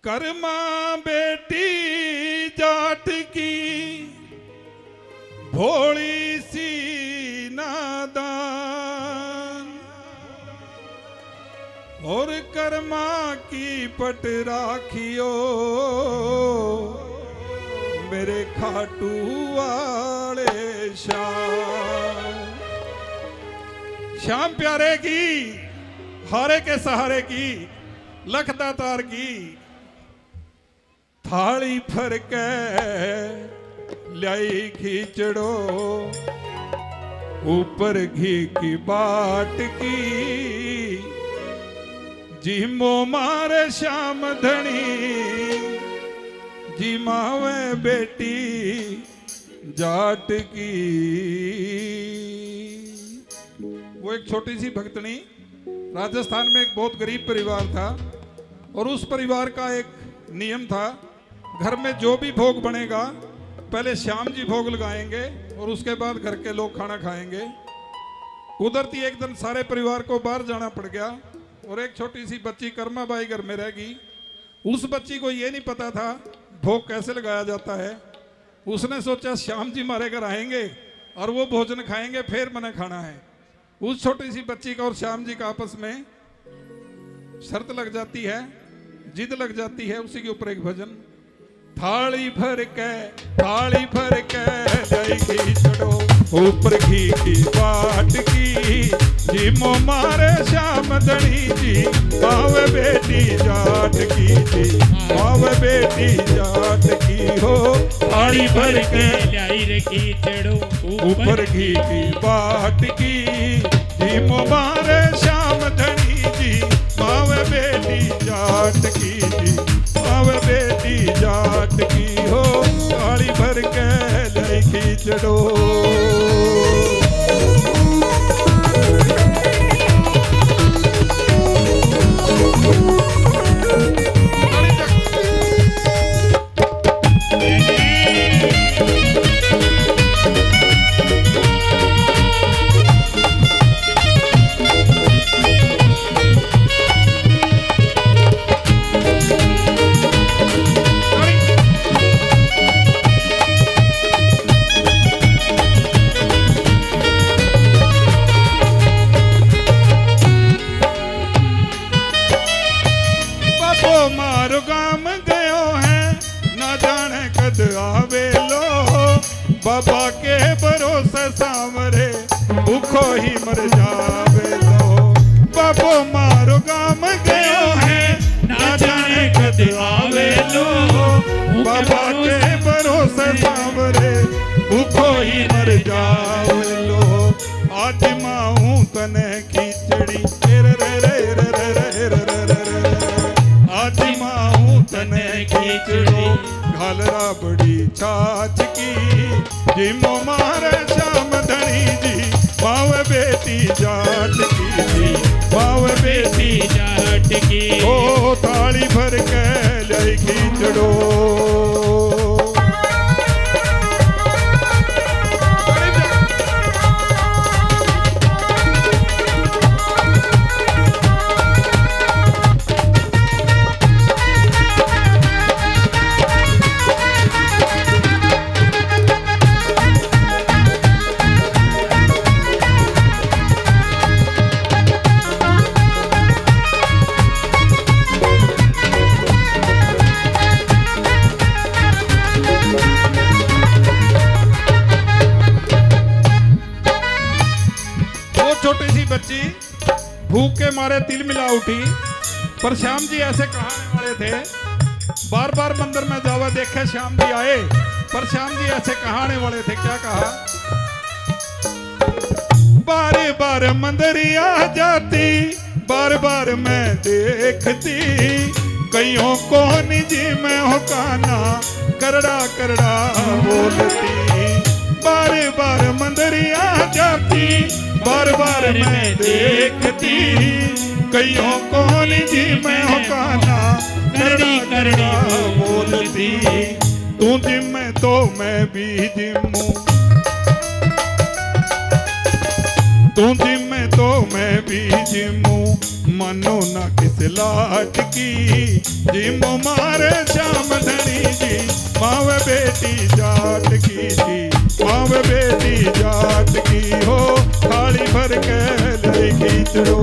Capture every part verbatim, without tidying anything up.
कर्मा बेटी जाट की भोली सी नादान और कर्मा की पट राखियो मेरे खाटू वाले श्याम। श्याम प्यारे की हारे के सहारे की लख दातार की थाली भर के लाई खींचड़ो ऊपर घी की बाट की जीमो मारे श्याम धनी जी मावे बेटी जाट की। वो एक छोटी सी भक्तनी राजस्थान में एक बहुत गरीब परिवार था और उस परिवार का एक नियम था, घर में जो भी भोग बनेगा पहले श्याम जी भोग लगाएंगे और उसके बाद घर के लोग खाना खाएंगे। कुदरती एक दिन सारे परिवार को बाहर जाना पड़ गया और एक छोटी सी बच्ची कर्मा बाई घर में रह गई। उस बच्ची को ये नहीं पता था भोग कैसे लगाया जाता है। उसने सोचा श्याम जी हमारे घर आएंगे और वो भोजन खाएंगे फिर मैंने खाना है। उस छोटी सी बच्ची का और श्याम जी का आपस में शर्त लग जाती है, जिद लग जाती है। उसी के ऊपर एक भजन, थाली भर के थाली भर के लाई चढ़ो ऊपर घी की बाट की जीमो मारे श्याम धनी जी पावे बेटी जाट की जी पावे बेटी जाट की हो। थाली भर के लाई रखी चढ़ो ऊपर घी की बाट की जीमो मारे श्याम धनी जी पावे बेटी जाट की जी पावे बेटी जाट की हो। थाली भर के लाई खींचड़ो बाबा के भरोसे सामरे भूखो ही मर जावे लो। बाबो मारो गाम गयो है ना जाने कद आवे लो। बाबा के भरोसे सामरे भूखो ही मर जावे लो। आज माऊं तने खींचड़ी रे रे रे रे रे रे रे। आज माऊं तने खींचड़ी घालरा बड़ी छाछ की जीमो मारे श्याम धनी जी पावे बेटी जाट की जी पावे बेटी जाट की ओ। थाली भर के लाई खींचड़ो भूख के मारे तिल मिला उठी। पर श्याम जी ऐसे कहाने वाले थे, बार बार मंदिर में जावा देखे श्याम जी आए पर श्याम जी ऐसे कहाने वाले थे। क्या कहा, बार बार मंदिर आ जाती बार बार मैं देखती कईयों को निजी में हो काना करड़ा करड़ा बोलती। बार बार मंदिर आ जाती बार बार मैं देखती कईयों को निजी में हो काना करड़ा करड़ा बोलती। तू जिम में तो मैं भी जिमूं तू जिम में तो मैं भी जिमूं मानो ना किस लाट की जिमो मारे श्याम धनी जी मावे बेटी जाट की जी मावे बेटी जाट की हो थाली भर के ले खींचड़ो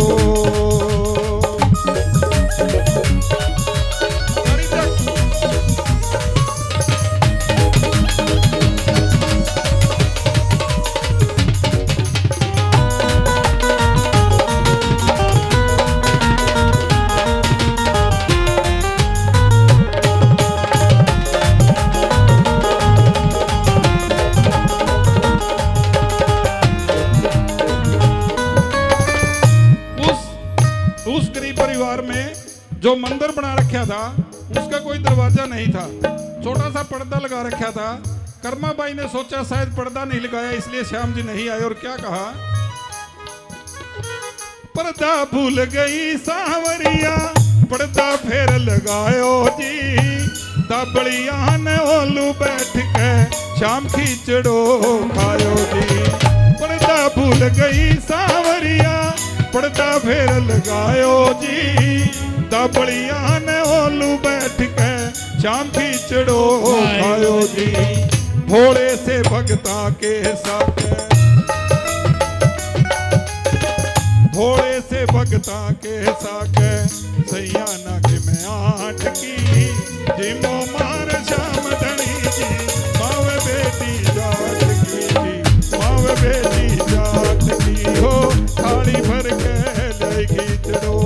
जो मंदिर बना रखा था उसका कोई दरवाजा नहीं था, छोटा सा पर्दा लगा रखा था। कर्माबाई ने सोचा शायद पर्दा नहीं लगाया इसलिए श्याम जी नहीं आए और क्या कहा, पर्दा भूल गई सावरिया पर्दा फेर लगायो जी दाबड़िया ने ओलू बैठ के शाम खींचड़ो खायो जी। पर्दा भूल गई सावरिया पर्दा फेर लगायो जी दाबड़िया ने ओलू बैठ के शाम खींचड़ो खायो जी। भोले से भगता के साथ भोले से भगता के साथ सैया ना के मैं आठ की जिमो मार श्याम धनी जी मावे बेटी जाट की जी मावे बेटी जाट की हो थाली भर के ले खींचड़ो।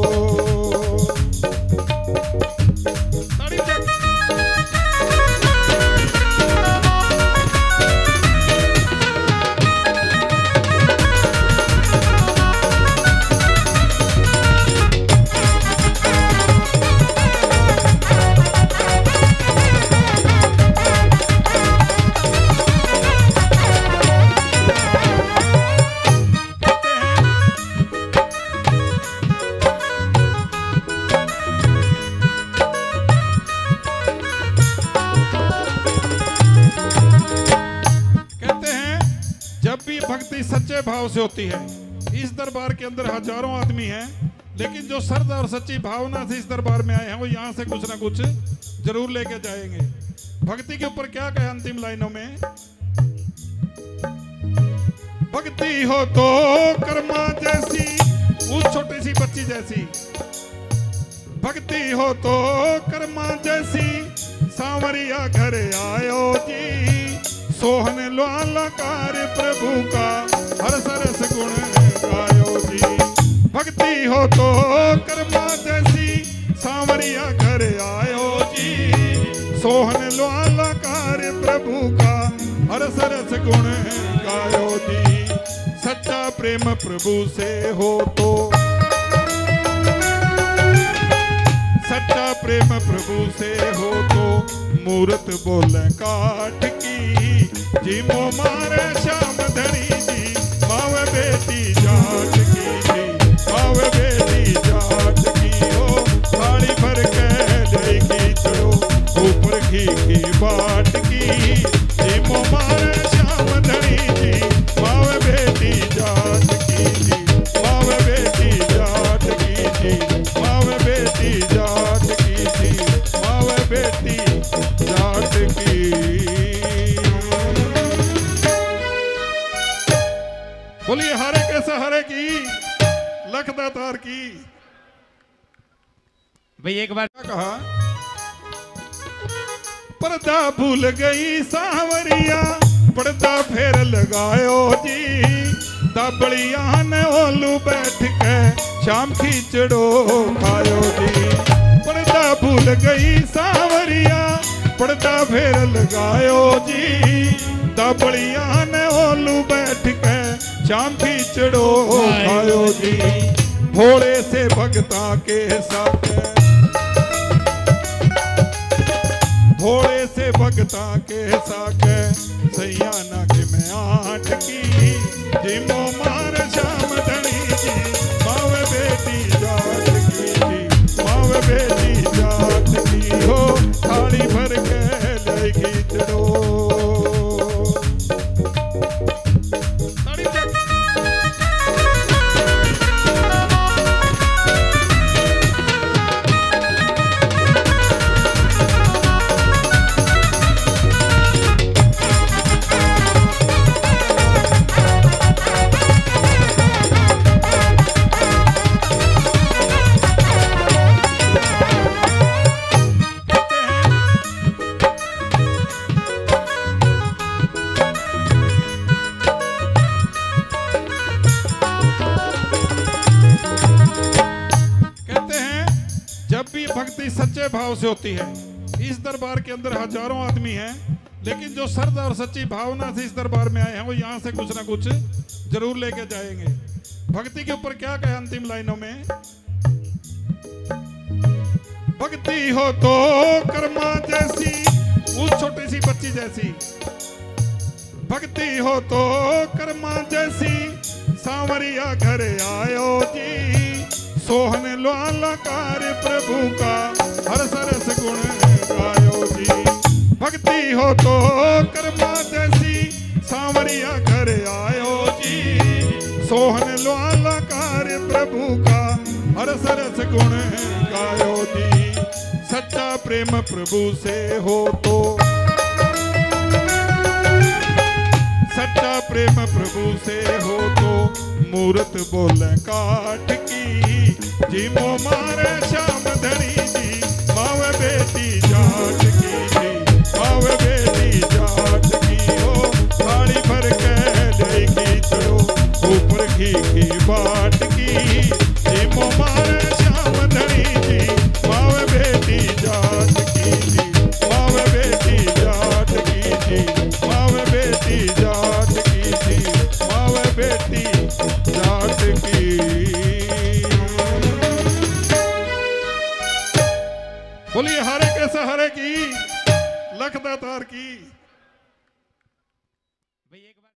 सच्चे भाव से होती है। इस दरबार के अंदर हजारों आदमी हैं, लेकिन जो श्रद्धा और सच्ची भावना से इस दरबार में आए हैं वो यहाँ से कुछ ना कुछ जरूर लेके जाएंगे। भक्ति के ऊपर क्या कहे अंतिम लाइनों में, भक्ति हो तो कर्मा जैसी उस छोटी सी बच्ची जैसी, भक्ति हो तो कर्मा जैसी सांवरिया घर आयो जी सोहन लालकार प्रभु का हर सरस गुण गायो जी। भक्ति हो तो कर्मा जैसी सांवरिया घर आयो जी सोहन लालकार प्रभु का हर सरस गुण गायो जी। सच्चा प्रेम प्रभु से हो तो सच्चा प्रेम प्रभु से हो तो मूर्त बोले काट की जिमो मारे श्याम धनी जी मावे बेटी जाट की जी मावे बेटी जाट की हो थाली भर के ले खींचड़ो ऊपर घी की बाट की जिमो मारे श्याम धनी जी मावे बेटी जाट की जी मावे बेटी जाट की जी मावे बेटी जाट की जी मावे बेटी जाट की। बोलिए हरे के सहारे की लखदातार की। भाई एक बार कहा, पर्दा भूल गई सावरिया पर्दा फेर लगायो जी दाबड़िया ने ओलू बैठ के शाम खींचड़ो खायो जी। पर्दा भूल गई सावरिया पर्दा फेर लगायो जी दाबड़िया ने ओलू बैठ के शाम खींचड़ो खायो जी। भोले से भगता के साथ भोले से भगता के साथ सैया ना के मैं आठ की जिमो मार श्याम धनी जी मावे बेटी जाट की जी मावे बेटी जाट की हो थाली भर के ले खींचड़ो। भाव से होती है। इस दरबार के अंदर हजारों आदमी हैं, लेकिन जो श्रद्धा और सच्ची भावना से इस दरबार में आए हैं वो यहाँ से कुछ ना कुछ जरूर लेके जाएंगे। भक्ति के ऊपर क्या कहे अंतिम लाइनों में, भक्ति हो तो कर्मा जैसी, उस छोटी सी बच्ची जैसी, भक्ति हो तो कर्मा जैसी, सांवरिया घर आयो जी, सोहन लालकार प्रभु का हर सरस गुण गायो जी। भक्ति हो तो कर्मा जैसी, सांवरिया घर आयो जी, सोहन लालकार प्रभु का हर सरस गुण गायो जी। सच्चा प्रेम प्रभु से हो तो, सच्चा प्रेम प्रभु से हो तो, मूरत बोले काठ की, जी मो मारे श्याम धनी जी, मावे बेटी जाट की जी, मावे बेटी जाट की हो, थाली भर के लेगी चलो, ऊपर घी की बाट की, जी मो मारे श्याम धनी जी, मावे बेटी जाट की जी, मावे बेटी जाट की जी, मावे बेटी जाट की जी, मावे बेटी जाट की। बोलिए हरे के सहारे की, लख दातार की।